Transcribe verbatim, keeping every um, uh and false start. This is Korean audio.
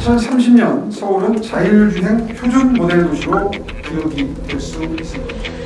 이천삼십 년 서울은 자율주행 표준 모델 도시로 기록이 될 수 있을 겁니다.